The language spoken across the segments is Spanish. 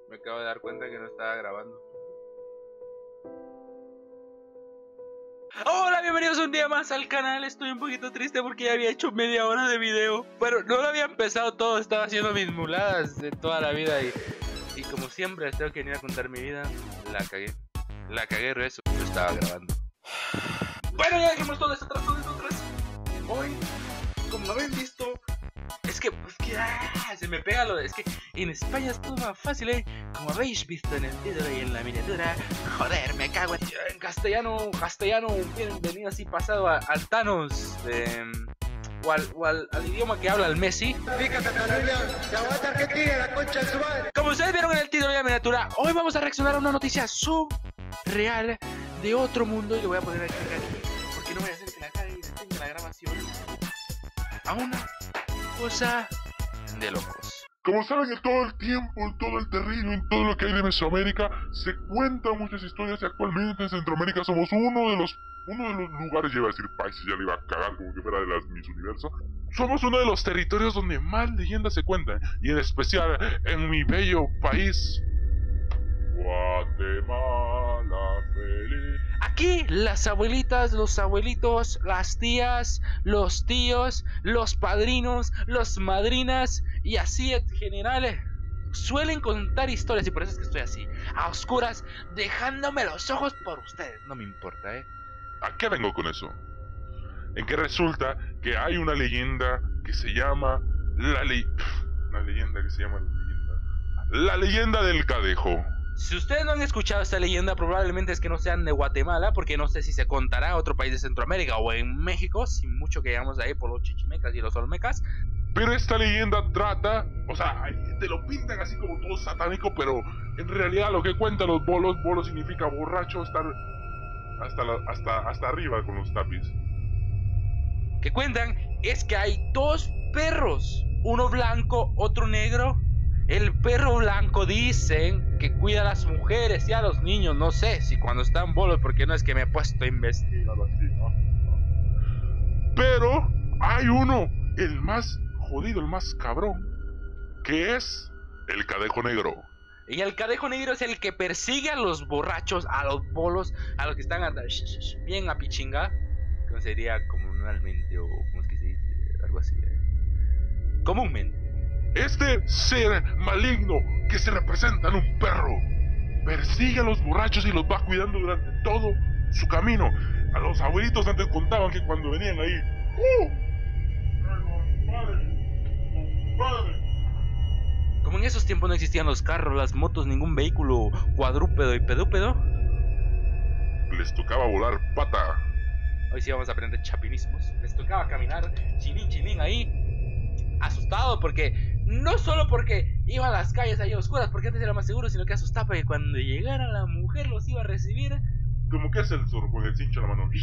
Me acabo de dar cuenta que no estaba grabando. Hola, bienvenidos un día más al canal. Estoy un poquito triste porque ya había hecho media hora de video, pero no lo había empezado todo, estaba haciendo mis muladas de toda la vida y como siempre les tengo que venir a contar mi vida. La cagué rezo, yo estaba grabando. Bueno, ya dejemos todo eso atrás. Hoy, como lo habéis visto, es que se me pega lo de... Es que en España es todo más fácil, como habéis visto en el título y en la miniatura. Joder, me cago en castellano, bienvenido así pasado al Thanos o al idioma que habla el Messi. Como ustedes vieron en el título y la miniatura, hoy vamos a reaccionar a una noticia surreal de otro mundo. Y lo voy a poner aquí, porque no voy a hacer que la cague y detenga la grabación. A una cosa de locos. Como saben, en todo el tiempo, en todo el terreno, en todo lo que hay de Mesoamérica, se cuentan muchas historias y actualmente en Centroamérica somos uno de los lugares, ya iba a decir países, ya le iba a cagar como que fuera de las Miss Universo. Somos uno de los territorios donde más leyendas se cuentan, y en especial en mi bello país, Guatemala feliz. Aquí las abuelitas, los abuelitos, las tías, los tíos, los padrinos, los madrinas y así en general suelen contar historias, y por eso es que estoy así, a oscuras, dejándome los ojos por ustedes. No me importa, ¿A qué vengo con eso? En que resulta que hay una leyenda que se llama la leyenda del Cadejo. Si ustedes no han escuchado esta leyenda, probablemente es que no sean de Guatemala, porque no sé si se contará a otro país de Centroamérica o en México, sin mucho que llegamos ahí por los chichimecas y los olmecas. Pero esta leyenda trata, o sea, te lo pintan así como todo satánico, pero en realidad lo que cuentan los bolos significa borracho, estar hasta arriba con los tapis. Que cuentan es que hay dos perros, uno blanco, otro negro. El perro blanco dicen que cuida a las mujeres y a los niños. No sé si cuando están bolos, porque no es que me he puesto a investigar así, ¿no? Pero hay uno, el más jodido, el más cabrón, que es el Cadejo Negro. Y el Cadejo Negro es el que persigue a los borrachos, a los bolos, a los que están bien a pichinga. ¿Cómo sería comunalmente? O ¿cómo es que se dice? Algo así, comúnmente. Este ser maligno que se representa en un perro persigue a los borrachos y los va cuidando durante todo su camino. A los abuelitos antes contaban que cuando venían ahí, compadre. Como en esos tiempos no existían los carros, las motos, ningún vehículo cuadrúpedo y pedúpedo, les tocaba volar pata. Hoy sí vamos a aprender chapinismos. Les tocaba caminar chilín ahí, asustado, porque no solo porque iban a las calles ahí oscuras, porque antes era más seguro, sino que asustaba porque cuando llegara la mujer los iba a recibir. Como que es el zorro con el cincho en la mano.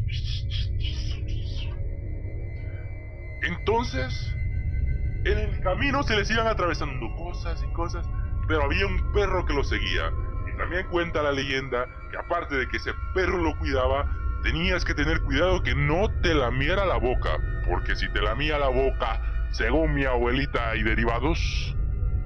Entonces, en el camino se les iban atravesando cosas, pero había un perro que lo seguía. Y también cuenta la leyenda que aparte de que ese perro lo cuidaba, tenías que tener cuidado que no te lamiera la boca, porque si te lamía la boca, según mi abuelita y derivados,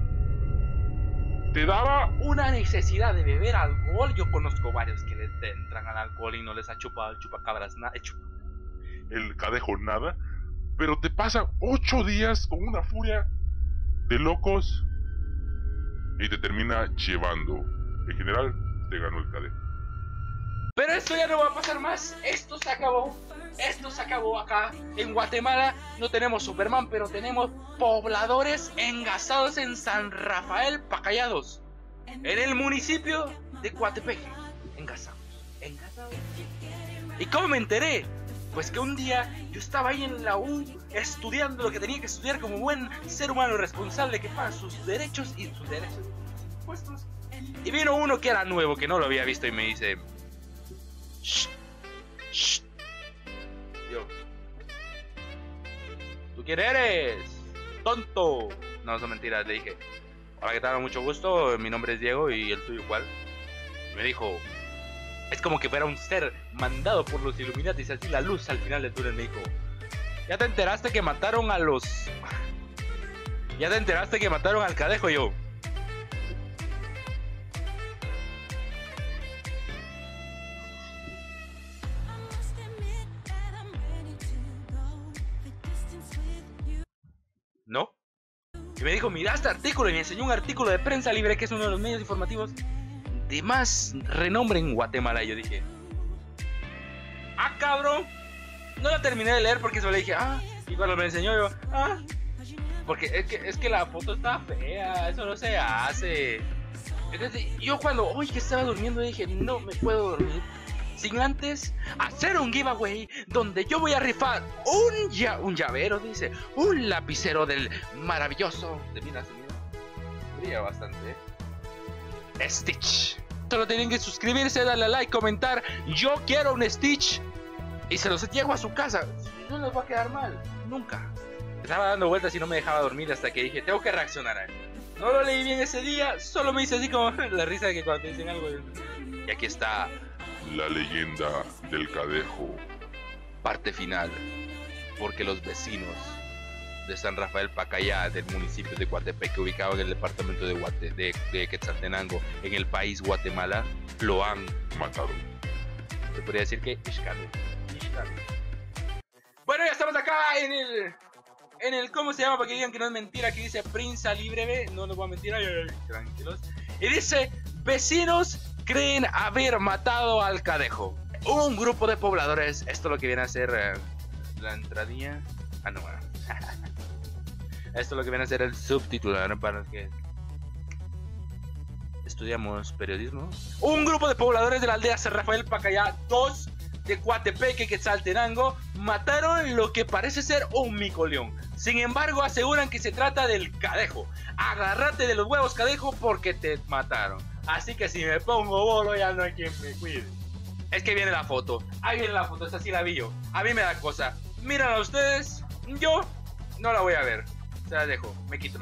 te daba una necesidad de beber alcohol. Yo conozco varios que les entran al alcohol y no les ha chupado el chupacabras nada. El Cadejo nada, pero te pasa 8 días con una furia de locos y te termina llevando. En general, te ganó el Cadejo. Pero esto ya no va a pasar más. Esto se acabó acá. En Guatemala no tenemos Superman, pero tenemos pobladores engasados en San Rafael Pacallados, en el municipio de Coatepeque. Engasados. ¿Y cómo me enteré? Pues que un día yo estaba ahí en la U estudiando lo que tenía que estudiar como buen ser humano responsable que paga sus derechos y sus impuestos. Y vino uno que era nuevo, que no lo había visto, y me dice: Shh. Yo: ¿tú quién eres? ¡Tonto! No, son mentiras, le dije: hola, ¿qué tal? Mucho gusto, mi nombre es Diego, y el tuyo, ¿cuál? Y me dijo, es como que fuera un ser mandado por los Illuminati, así la luz al final del túnel. Me dijo: ¿ya te enteraste que mataron a los... ¿ya te enteraste que mataron al Cadejo? Y yo: no. Y me dijo, mira este artículo, y me enseñó un artículo de Prensa Libre, que es uno de los medios informativos de más renombre en Guatemala. Y yo dije, ah, cabrón. No la terminé de leer porque solo le dije, ah. Y cuando me enseñó yo, ah. Porque es que la foto está fea, eso no se hace. Entonces yo cuando hoy que estaba durmiendo dije, no me puedo dormir sin antes hacer un giveaway donde yo voy a rifar un llavero, dice, un lapicero del maravilloso, de mira, brilla bastante, Stitch. Solo tienen que suscribirse, darle a like, comentar, yo quiero un Stitch, y se los llevo a su casa. No les va a quedar mal, nunca. Estaba dando vueltas y no me dejaba dormir hasta que dije, tengo que reaccionar a él. No lo leí bien ese día, solo me hice así como la risa de que cuando te dicen algo. Y aquí está la leyenda del Cadejo. Parte final. Porque los vecinos de San Rafael Pacayá, del municipio de Coatepec, ubicado en el departamento de Quetzaltenango, en el país Guatemala, lo han matado. Se podría decir que bueno, ya estamos acá en el ¿cómo se llama? Para que digan que no es mentira. Aquí dice Prensa Libre, no les voy a mentir, tranquilos. Y dice, vecinos creen haber matado al Cadejo. Un grupo de pobladores, esto es lo que viene a ser la entradilla. Ah, no, bueno. Esto es lo que viene a ser el subtitular, ¿no? Para los que estudiamos periodismo. Un grupo de pobladores de la aldea San Rafael Pacayá 2 de Coatepec, Quetzaltenango, mataron lo que parece ser un micoleón. Sin embargo, aseguran que se trata del Cadejo. Agárrate de los huevos, Cadejo, porque te mataron. Así que si me pongo bolo, ya no hay quien me cuide. Es que viene la foto. Ahí viene la foto, esta sí la vi yo. A mí me da cosa. Mírenla ustedes. Yo no la voy a ver. Se la dejo. Me quito.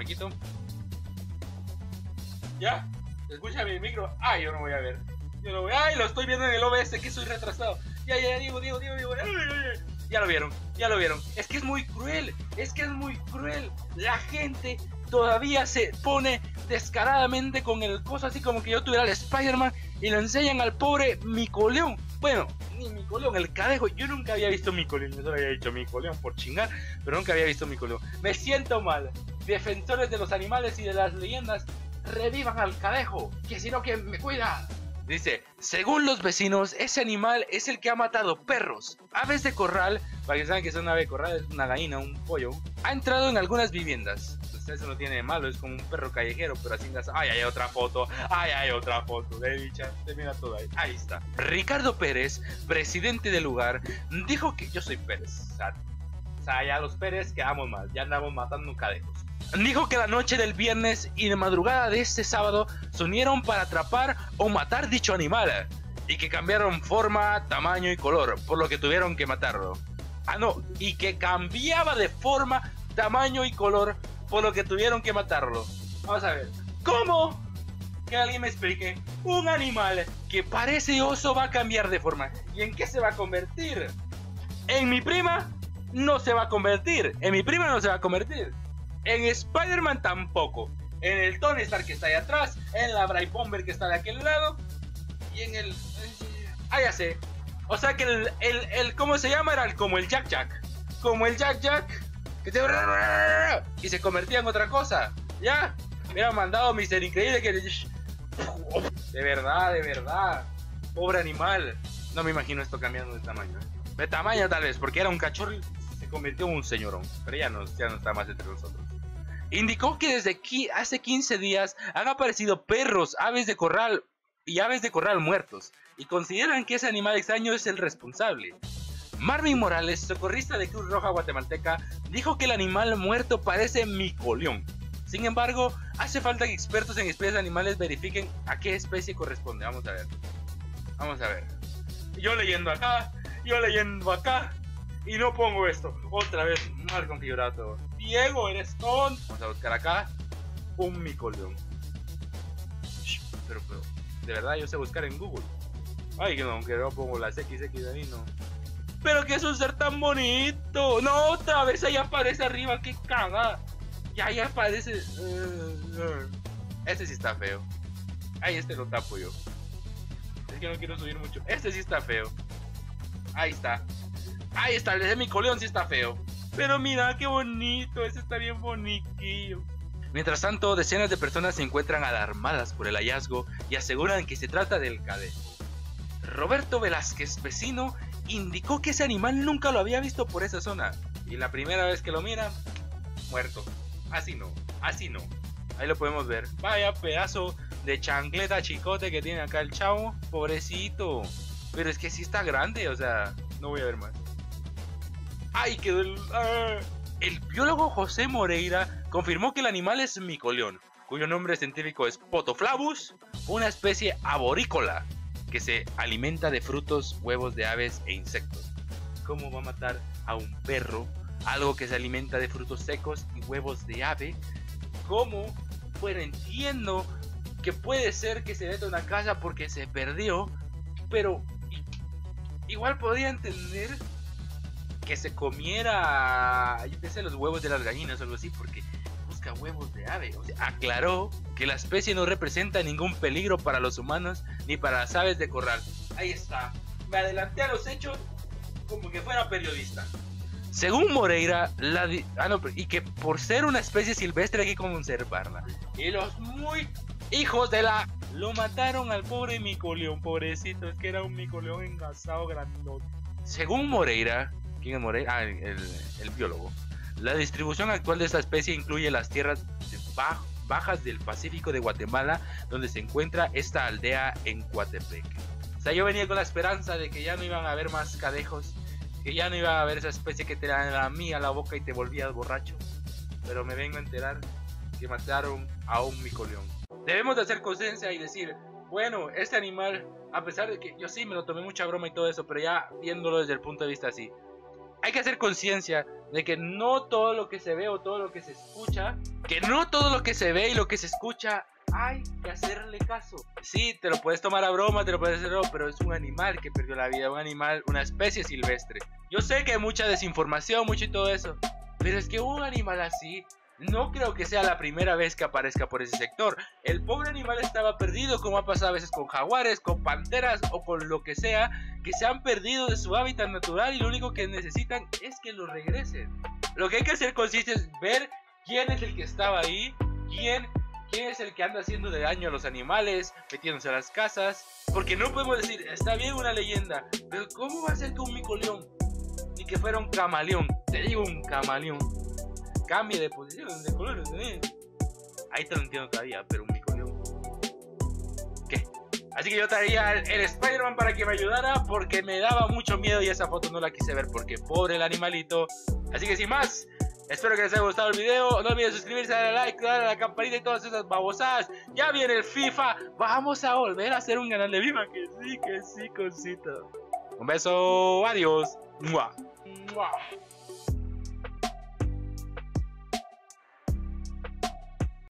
¿Ya? ¿Se escucha mi micro? Ay, yo no voy a ver. Yo no voy. Ay, lo estoy viendo en el OBS, que soy retrasado. Ya, digo. Ya lo vieron. Es que es muy cruel. La gente todavía se pone descaradamente con el coso así como que yo tuviera el Spider-Man y lo enseñan al pobre micoleón. Bueno, ni micoleón, el Cadejo. Yo nunca había visto micoleón. Yo solo había dicho micoleón por chingar, pero nunca había visto micoleón. Me siento mal. Defensores de los animales y de las leyendas, revivan al Cadejo, que si no, ¿quién me cuida? Dice, según los vecinos, ese animal es el que ha matado perros, aves de corral, para que saben que es una ave de corral, es una gallina, un pollo, ha entrado en algunas viviendas. Pues eso no tiene de malo, es como un perro callejero, pero así las... Ay, hay otra foto, de dicha, te mira todo ahí, ahí está. Ricardo Pérez, presidente del lugar, dijo que yo soy Pérez, o sea, ya los Pérez quedamos mal, ya andamos matando cadejos. Dijo que la noche del viernes y de madrugada de este sábado se unieron para atrapar o matar dicho animal y que cambiaron forma, tamaño y color, por lo que tuvieron que matarlo. Ah, no, y que cambiaba de forma, tamaño y color, por lo que tuvieron que matarlo. Vamos a ver, ¿cómo? Que alguien me explique. Un animal que parece oso va a cambiar de forma. ¿Y en qué se va a convertir? En mi prima no se va a convertir. En Spider-Man tampoco. En el Tony Stark que está ahí atrás. En la Brave Bomber que está de aquel lado. Y en el... Ah, ya sé. O sea que el ¿cómo se llama? Era como el Jack Jack. Como el Jack Jack. Que te... Y se convertía en otra cosa. Ya. Me han mandado Mr. Increíble que... De verdad. Pobre animal. No me imagino esto cambiando de tamaño. De tamaño tal vez. Porque era un cachorro y se convirtió en un señorón. Pero ya no está más entre nosotros. Indicó que desde aquí hace 15 días han aparecido perros, aves de corral y aves de corral muertos, y consideran que ese animal extraño es el responsable. Marvin Morales, socorrista de Cruz Roja Guatemalteca, dijo que el animal muerto parece micoleón. Sin embargo, hace falta que expertos en especies animales verifiquen a qué especie corresponde. Vamos a ver. Yo leyendo acá, y no pongo esto. Otra vez mal configurado todo. Diego, eres tonto. Vamos a buscar acá un micoleón. Pero, de verdad yo sé buscar en Google. Ay, que no, aunque no pongo las XX de ahí, no. Pero que es un ser tan bonito. No, otra vez ahí aparece arriba, qué cagada. Y ahí aparece. Este sí está feo. Ay, este lo tapo yo. Es que no quiero subir mucho. Este sí está feo. Ahí está. El de micoleón sí está feo. Pero mira qué bonito, ese está bien boniquillo. Mientras tanto, decenas de personas se encuentran alarmadas por el hallazgo y aseguran que se trata del cadejo. Roberto Velázquez, vecino, indicó que ese animal nunca lo había visto por esa zona. Y la primera vez que lo mira, muerto. Así no, así no. Ahí lo podemos ver. Vaya pedazo de chancleta chicote que tiene acá el chavo. Pobrecito. Pero es que sí está grande, o sea, no voy a ver más. ¡Ay, quedó el... El biólogo José Moreira confirmó que el animal es micoleón, cuyo nombre científico es Potoflavus, una especie arborícola que se alimenta de frutos, huevos de aves e insectos. ¿Cómo va a matar a un perro, algo que se alimenta de frutos secos y huevos de ave? ¿Cómo? Bueno, entiendo que puede ser que se meta a una casa porque se perdió, pero igual podría entender que se comiera, yo qué sé, los huevos de las gallinas o algo así, porque busca huevos de ave. O sea, aclaró que la especie no representa ningún peligro para los humanos ni para las aves de corral. Ahí está, me adelanté a los hechos como que fuera periodista. Según Moreira, y que por ser una especie silvestre hay que conservarla. Y los muy hijos de la... Lo mataron al pobre micoleón, pobrecito, es que era un micoleón engasado grandote. Según Moreira... ¿Quién es Moreira? El biólogo. La distribución actual de esta especie incluye las tierras bajas del Pacífico de Guatemala, donde se encuentra esta aldea en Coatepec. O sea, yo venía con la esperanza de que ya no iban a haber más cadejos, que ya no iba a haber esa especie que te la mía a la boca y te volvías borracho. Pero me vengo a enterar que mataron a un micoleón. Debemos de hacer conciencia y decir, bueno, este animal, a pesar de que yo sí me lo tomé mucha broma y todo eso, pero ya viéndolo desde el punto de vista así, hay que hacer conciencia de que no todo lo que se ve o todo lo que se escucha, que no todo lo que se ve y lo que se escucha hay que hacerle caso. Sí, te lo puedes tomar a broma, te lo puedes hacer, pero es un animal que perdió la vida, un animal, una especie silvestre. Yo sé que hay mucha desinformación, mucho y todo eso, pero es que un animal así no creo que sea la primera vez que aparezca por ese sector. El pobre animal estaba perdido, como ha pasado a veces con jaguares, con panteras o con lo que sea, que se han perdido de su hábitat natural y lo único que necesitan es que lo regresen. Lo que hay que hacer consiste en ver quién es el que estaba ahí, quién es el que anda haciendo daño a los animales, metiéndose a las casas, porque no podemos decir, está bien una leyenda, pero ¿cómo va a ser que un micoleón, ni que fuera un camaleón, te digo un camaleón, cambie de posición, de colores, ahí te lo entiendo todavía, pero un micoleón, ¿qué? Así que yo traía el Spider-Man para que me ayudara, porque me daba mucho miedo y esa foto no la quise ver, porque pobre el animalito. Así que sin más, espero que les haya gustado el video, no olviden suscribirse, darle like, darle a la campanita y todas esas babosadas. Ya viene el FIFA, vamos a volver a hacer un canal de FIFA, que sí, cosita. Un beso, adiós. ¡Mua! ¡Mua!